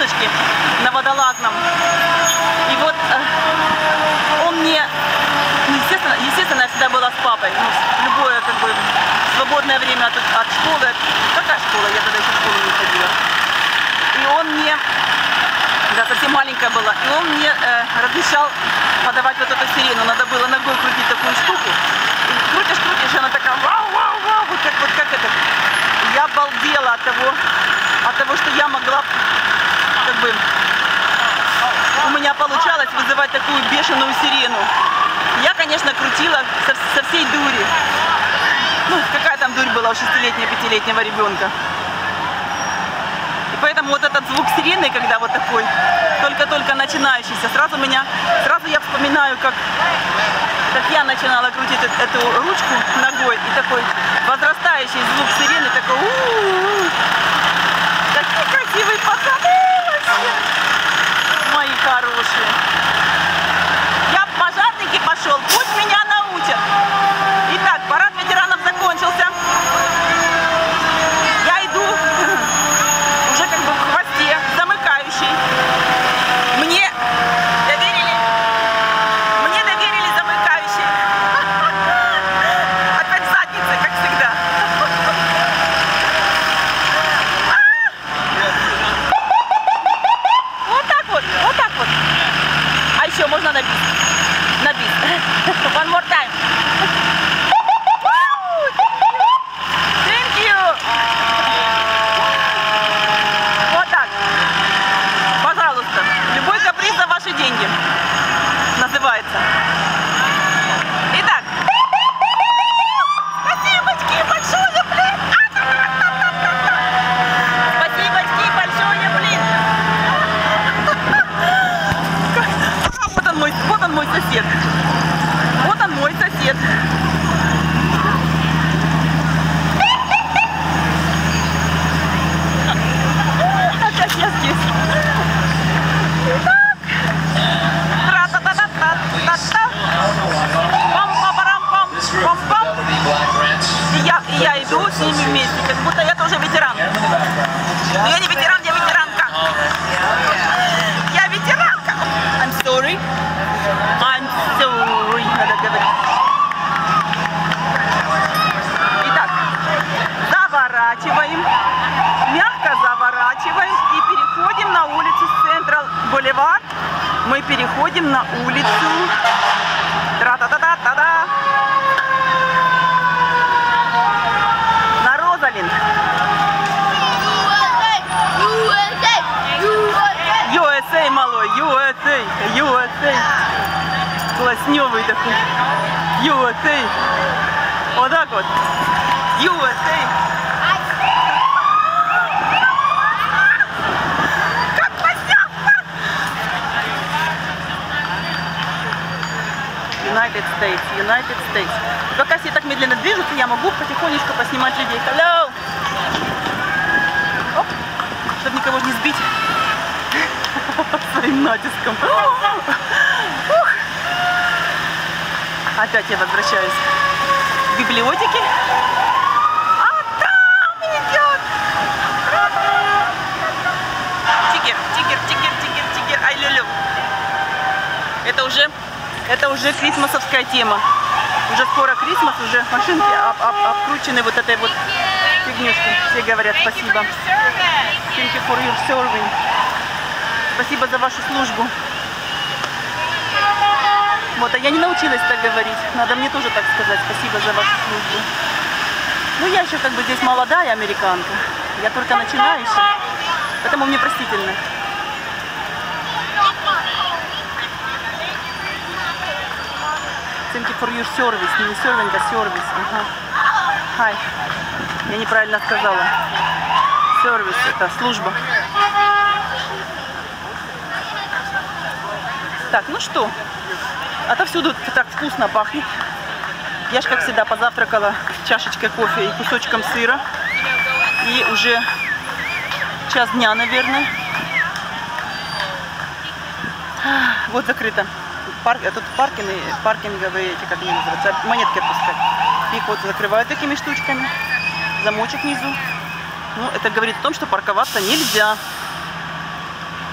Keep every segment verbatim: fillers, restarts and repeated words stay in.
солнышке на водолазном. И вот э, он мне, естественно, естественно, я всегда была с папой. Ну, любое как бы свободное время от, от школы. Какая школа? Я тогда еще в школу не ходила. И он мне, да, совсем маленькая была, и он мне э, разрешал подавать вот эту сирену. Надо было ногой крутить такую штуку. И крутишь, крутишь, и она такая вау-вау-вау, вот как, вот как это. Я обалдела от того, от того, что я могла, как бы, у меня получалось вызывать такую бешеную сирену. Я, конечно, крутила со, со всей дури. Ну, какая там дурь была у шестилетнего, пятилетнего ребенка. И поэтому вот этот звук сирены, когда вот такой, только-только начинающийся, сразу меня, сразу я вспоминаю, как, как я начинала крутить эту, эту ручку ногой, и такой возрастающий звук сирены, такой у-у-у. Какие красивые пацаны вообще, мои хорошие. Я в пожарники пошел, пусть меня научат. Итак, парад ветеранов закончился. Я иду уже как бы в хвосте, замыкающий. Мне доверили, мне доверили замыкающий. Опять задница, как всегда. Вот так вот, вот так вот. А еще можно набить. Набить. One more time. Thank you. Вот так. Пожалуйста. Любой каприз за ваши деньги. Называется. Итак. Спасибочки большое, блин. Спасибочки большое, блин. Вот он мой, вот он мой сосед. Вот он мой сосед. Опять я здесь. Так. Тра-та-та-та-та-та-та. Пам-па-парам-пам. Пам-пам. И я, и я иду с ними вместе, как будто я тоже ветеран. Но я не ветеран, я ветеранка. Я ветеранка. I'm sorry. I'm sorry. Надо говорить. Итак, заворачиваем. Мягко заворачиваем и переходим на улицу Централ Бульвар. Мы переходим на улицу Тра-та-та-та-та-та. На Розалинд. ю эс эй, малой, ю эс эй, ю эс эй. Класснёвый такой. ю эс эй. Вот так вот. ю эс эй. Как класснёво! United States, United States. Пока все так медленно движутся, я могу потихонечку поснимать людей. Hello! Оп, чтобы никого не сбить своим натиском. Ух. Опять я возвращаюсь к библиотеке. А там идет! Тигер, тигер, тигер, тигер, тигер, ай люлю. Это уже, это уже крисмасовская тема. Уже скоро Крисмас, уже машинки об, об, обкручены вот этой вот фигнюшкой. Все говорят спасибо. Thank you for your serving. Спасибо за вашу службу. Вот, а я не научилась так говорить. Надо мне тоже так сказать. Спасибо за вашу службу. Ну, я еще как бы здесь молодая американка. Я только начинающая. Поэтому мне простительно. Thank you for your service. Не serving, а сервис. Ага. Hi. Я неправильно сказала. Сервис – это служба. Так, ну что? Отовсюду так вкусно пахнет. Я же, как всегда, позавтракала чашечкой кофе и кусочком сыра. И уже час дня, наверное. Вот закрыто. Парк, тут паркинги, паркинговые, эти, как они называются, монетки отпускать. Их вот закрывают такими штучками. Замочек внизу. Ну, это говорит о том, что парковаться нельзя.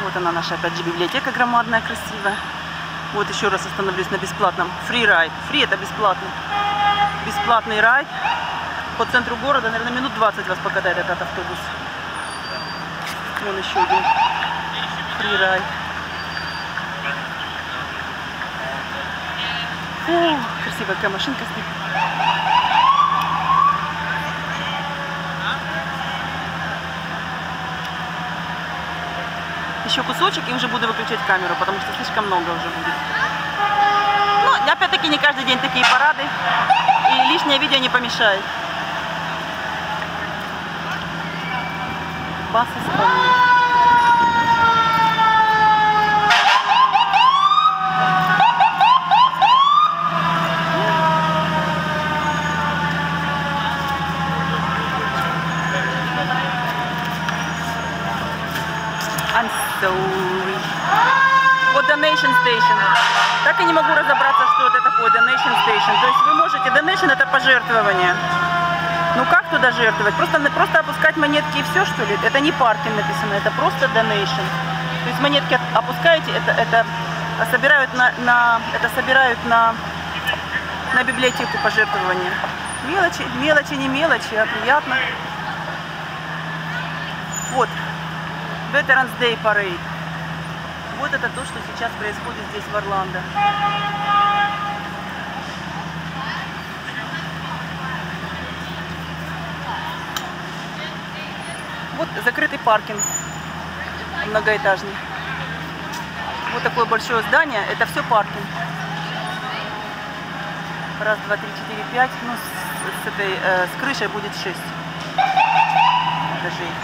Вот она наша, опять же, библиотека громадная, красивая. Вот еще раз остановлюсь на бесплатном. Free ride. Free это бесплатный. Бесплатный райд. По центру города, наверное, минут двадцать вас покатает этот автобус. Вон еще один. Free ride. О, красивая какая машинка стоит. Еще кусочек и уже буду выключать камеру, потому что слишком много уже будет. Но опять-таки не каждый день такие парады, и лишнее видео не помешает. Бас исполнен. I'm sorry. Вот Donation Station. Так и не могу разобраться, что это такое Donation Station. То есть вы можете, Donation это пожертвование. Ну как туда жертвовать? Просто, просто опускать монетки и все, что ли? Это не паркинг написано, это просто Donation. То есть монетки опускаете, это, это собирают на, на, это собирают на, на библиотеку пожертвования. Мелочи, мелочи, не мелочи, а приятно. Вот. Veterans Day Parade. Вот это то, что сейчас происходит здесь в Орландо. Вот закрытый паркинг многоэтажный. Вот такое большое здание. Это все паркинг. Раз, два, три, четыре, пять. Ну, с, с этой э, с крышей будет шесть этажей.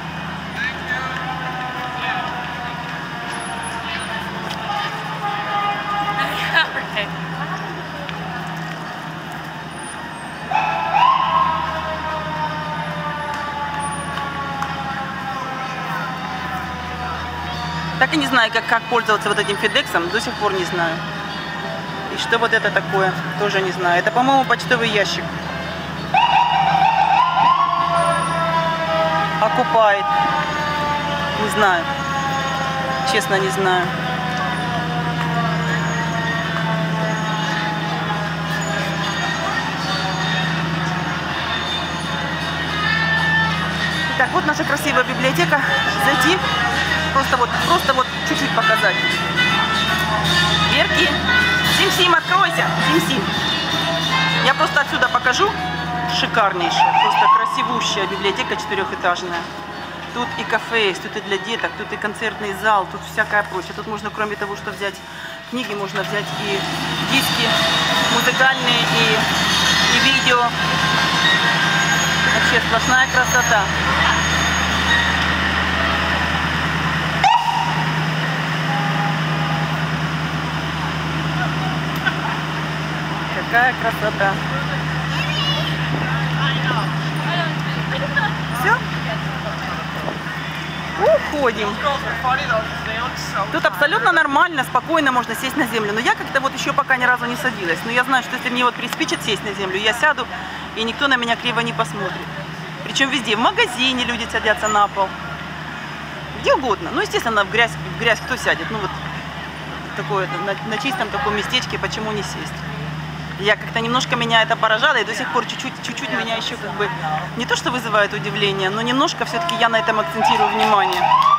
Так и не знаю, как, как пользоваться вот этим Федексом, до сих пор не знаю. И что вот это такое, тоже не знаю. Это, по-моему, почтовый ящик. Окупает. Не знаю. Честно, не знаю. Итак, вот наша красивая библиотека. Зайти. Просто вот, просто вот чуть-чуть показать. Дверки. Сим-Сим, откройся. Сим-Сим. Я просто отсюда покажу. Шикарнейшая, просто красивущая библиотека четырехэтажная. Тут и кафе есть, тут и для деток, тут и концертный зал, тут всякое прочее. Тут можно, кроме того, что взять книги, можно взять и диски музыкальные, и, и видео. Вообще сплошная красота. Какая красота. Все. Уходим. Тут абсолютно нормально, спокойно можно сесть на землю. Но я как-то вот еще пока ни разу не садилась. Но я знаю, что если мне вот приспичит сесть на землю, я сяду, и никто на меня криво не посмотрит. Причем везде. В магазине люди садятся на пол. Где угодно. Ну, естественно, в грязь, в грязь кто сядет? Ну, вот такое, на, на чистом таком местечке, почему не сесть? Я как-то немножко меня это поражало, и до сих пор чуть-чуть, чуть-чуть меня еще как бы не то что вызывает удивление, но немножко все-таки я на этом акцентирую внимание.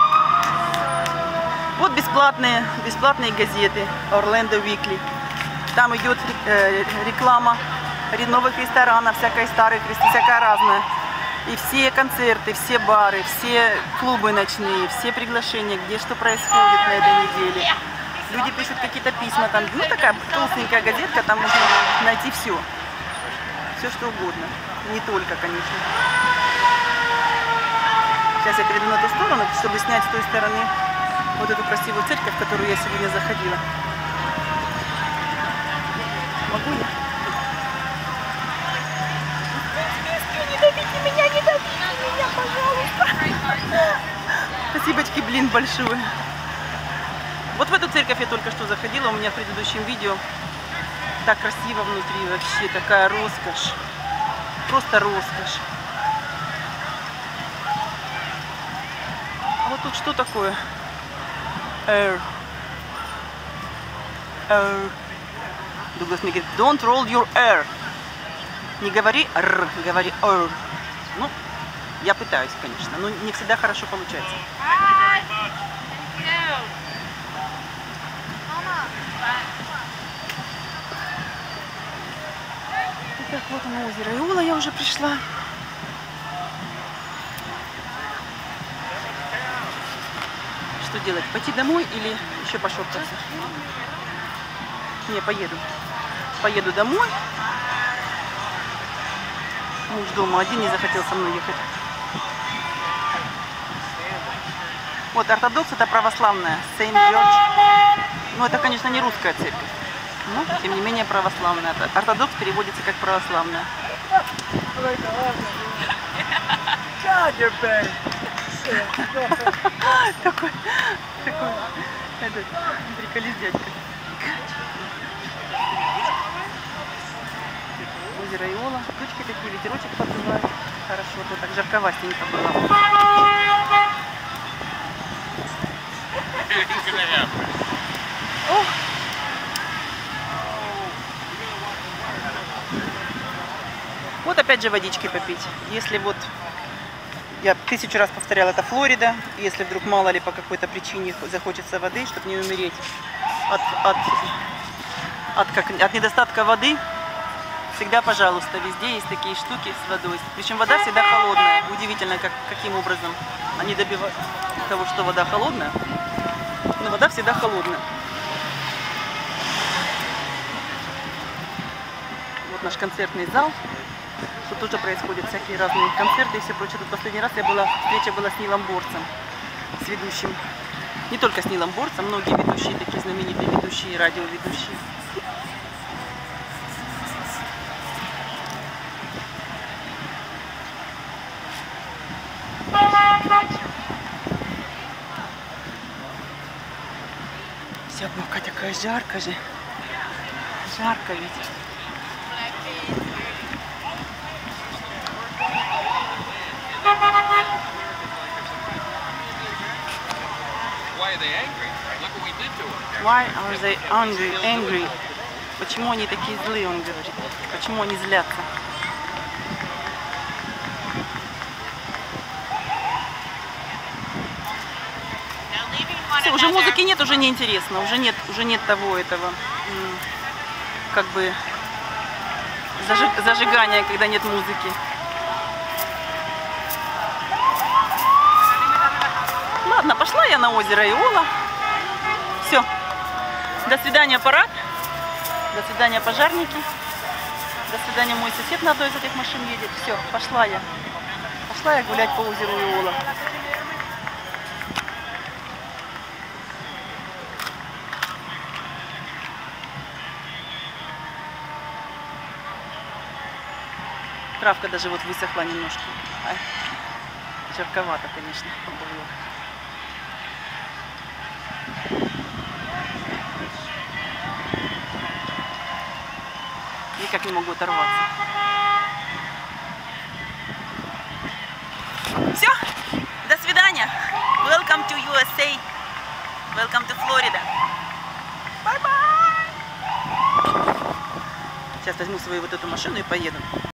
Вот бесплатные, бесплатные газеты Orlando Weekly. Там идет э, реклама новых ресторанов, всякой старой, всякая разная. И все концерты, все бары, все клубы ночные, все приглашения, где что происходит на этой неделе. Люди пишут какие-то письма, там, ну такая толстенькая газетка, там можно найти все. Все что угодно. Не только, конечно. Сейчас я перейду на ту сторону, чтобы снять с той стороны вот эту красивую церковь, в которую я сегодня заходила. Могу я? Не давите меня, не давите меня, пожалуйста. Спасибочки, блин, большое. Вот в эту церковь я только что заходила, у меня в предыдущем видео. Так красиво внутри вообще, такая роскошь. Просто роскошь. А вот тут что такое? R. R. Дуглас мне говорит, don't roll your R. Не говори R, говори R. Ну, я пытаюсь, конечно, но не всегда хорошо получается. Итак, вот оно, озеро Иола, я уже пришла. Что делать? Пойти домой или еще пошептаться? Не, поеду. Поеду домой. Муж дома один, не захотел со мной ехать. Вот, ортодокс — это православная, Сейнт-Джордж. Ну, это, конечно, не русская церковь, но, тем не менее, православная. Ортодокс переводится как православная. Такой, такой, этот, приколист дядька. Озеро Иола, тучки такие, ветерочек поддувает. Хорошо, тут так жарковастенько было. Ох. Вот опять же водички попить. Если вот, я тысячу раз повторяла, это Флорида. Если вдруг мало ли по какой-то причине захочется воды, чтобы не умереть от, от, от, как, от недостатка воды, всегда, пожалуйста, везде есть такие штуки с водой. Причем вода всегда холодная. Удивительно, как, каким образом они добивают того, что вода холодная. Но вода всегда холодная. Вот наш концертный зал. Тут тоже происходят всякие разные концерты и все прочее. Тут последний раз я была, встреча была с Нилом Борцем, с ведущим. Не только с Нилом Борцем, многие ведущие, такие знаменитые ведущие, радиоведущие. Вся бока такая жарко же. Жарко ведь. Why are they angry? Angry? Почему они такие злые, он говорит. Почему они злятся? Все, уже музыки нет, уже неинтересно, уже нет, уже нет того этого, как бы зажиг, зажигания, когда нет музыки. Ладно, пошла я на озеро Иола. Все. До свидания, парад. До свидания, пожарники. До свидания, мой сосед на одной из этих машин едет. Все, пошла я. Пошла я гулять по озеру Иола. Травка даже вот высохла немножко. Ай, жарковато, конечно, было. Никак не могу оторваться. Все, до свидания. Welcome to ю эс эй. Welcome to Florida. Bye bye. Сейчас возьму свою вот эту машину и поеду.